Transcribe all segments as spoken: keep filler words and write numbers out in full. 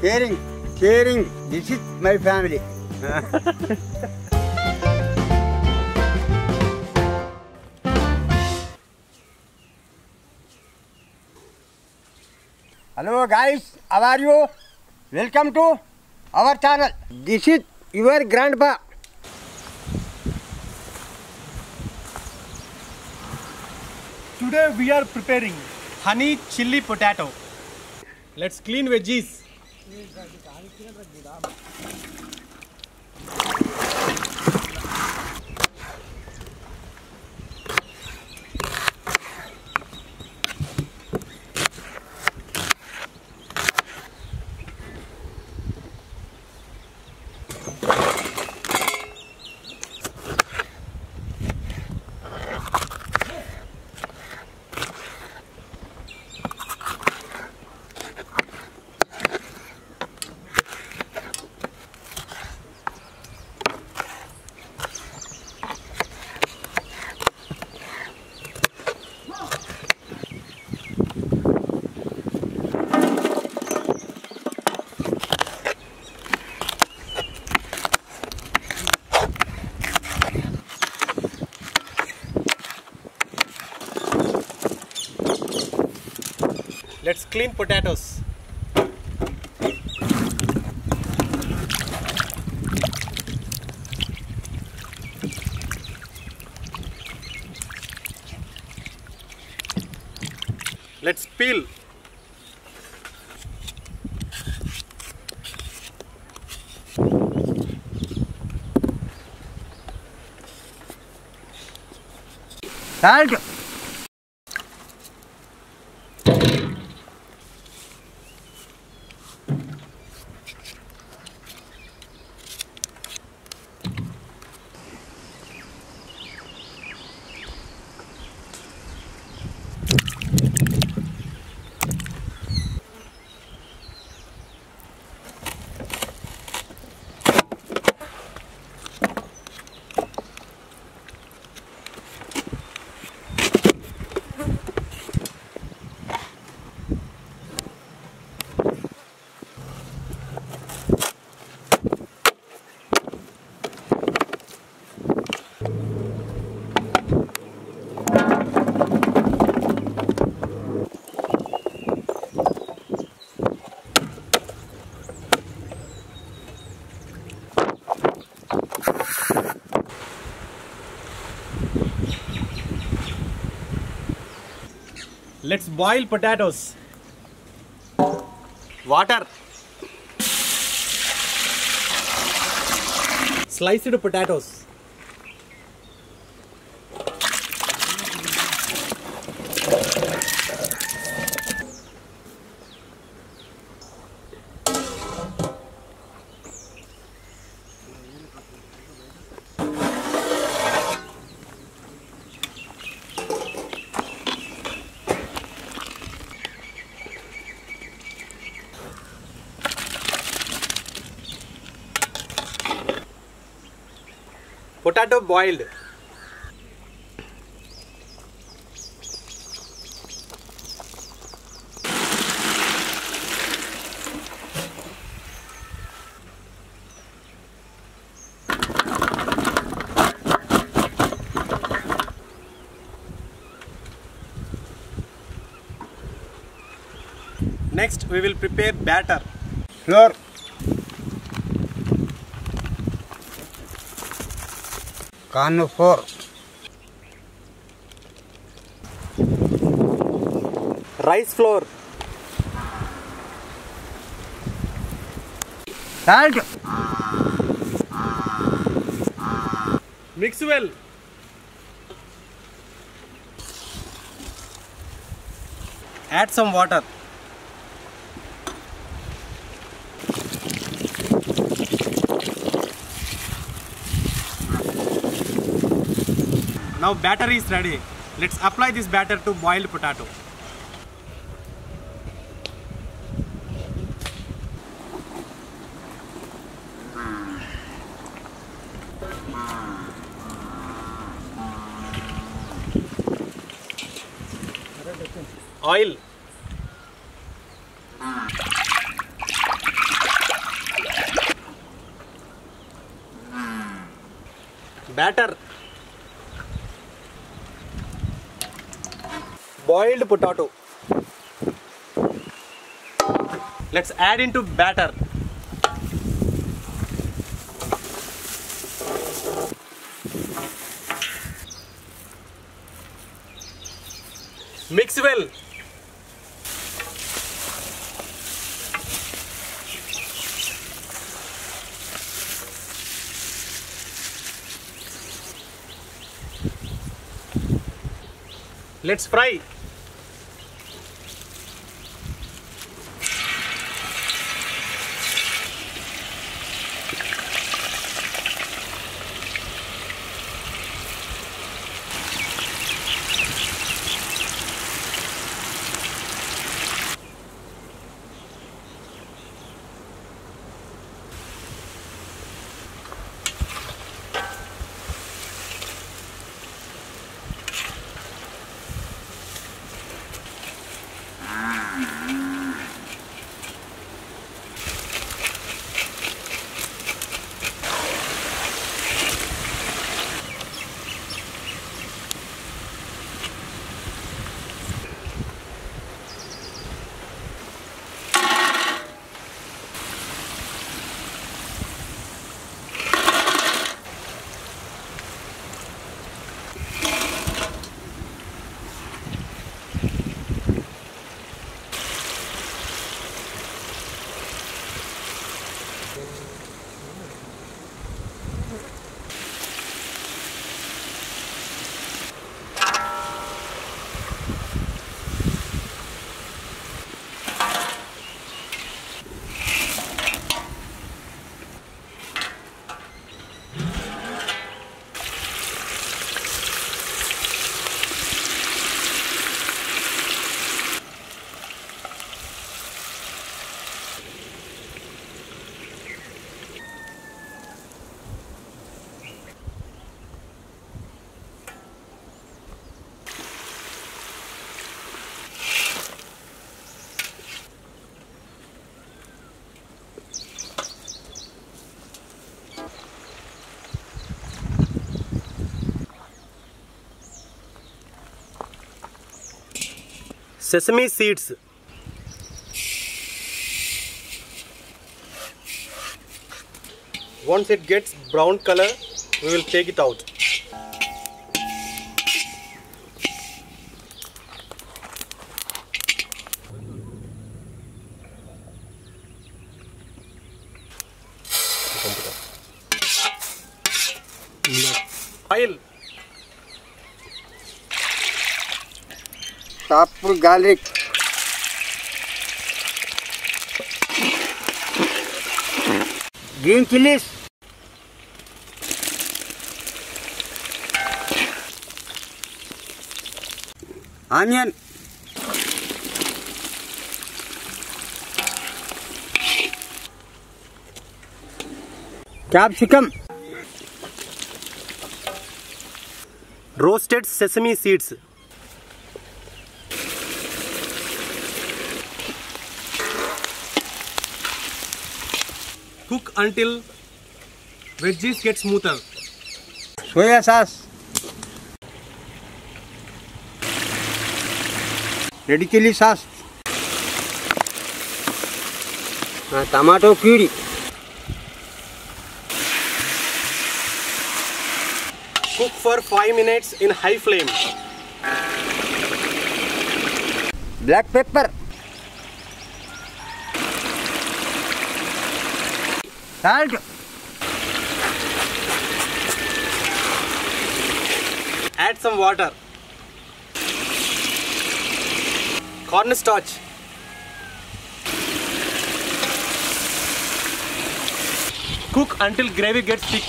Caring, caring. This is my family. Hello guys, how are you? Welcome to our channel. This is your grandpa. Today we are preparing honey chili potato. Let's clean veggies. Let's clean potatoes. Let's peel. Salt. Let's boil potatoes. Water. Sliced potatoes. Potato boiled. Next we will prepare batter. Flour. Corn flour. Rice flour. Salt. Mix well. Add some water. Now batter is ready. Let's apply this batter to boiled potato. Oil. Batter. Boiled potato. Let's add into batter. Mix well. Let's fry. Sesame seeds. Once it gets brown color, we will take it out. Oil. Chopped garlic. Green chilies. Onion. Capsicum. Roasted sesame seeds. Cook until veggies get smoother. Soya sauce. Red chili sauce. Uh, tomato puree. Cook for five minutes in high flame. Black pepper. Salt. Add some water. Cornstarch. Cook until gravy gets thick.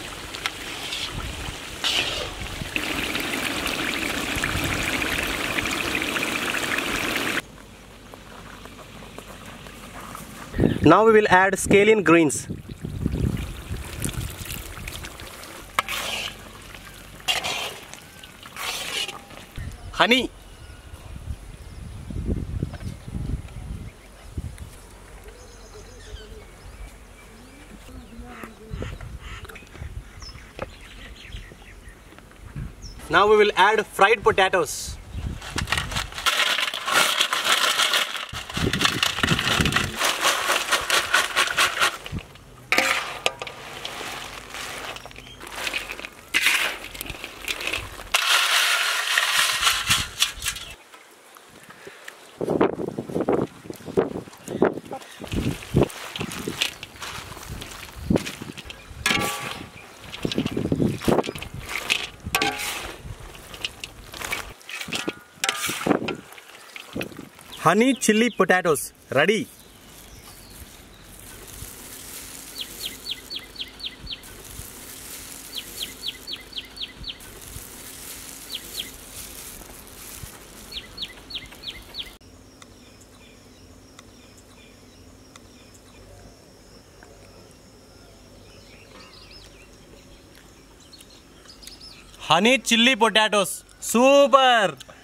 Now we will add scallion greens. Honey. Now we will add fried potatoes. Honey chili potatoes ready. Honey chili potatoes. Super!